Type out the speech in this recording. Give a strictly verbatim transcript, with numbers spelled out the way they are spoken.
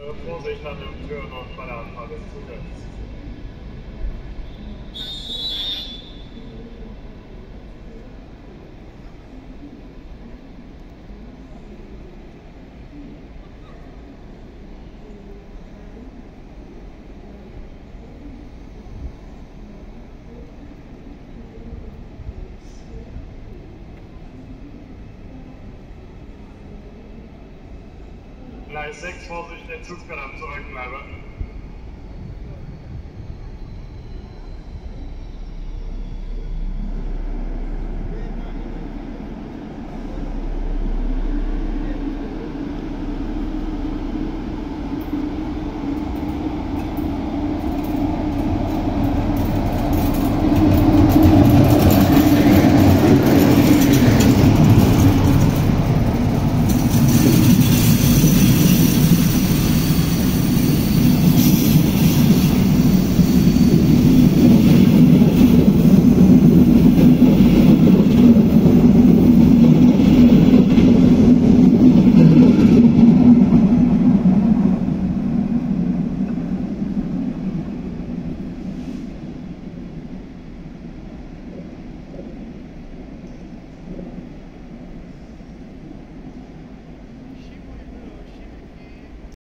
Vorsicht an den Türen und bei der Anfahrt des Zuges. Gleis sechs, Vorsicht, der Zug kann am Zurückbleiben.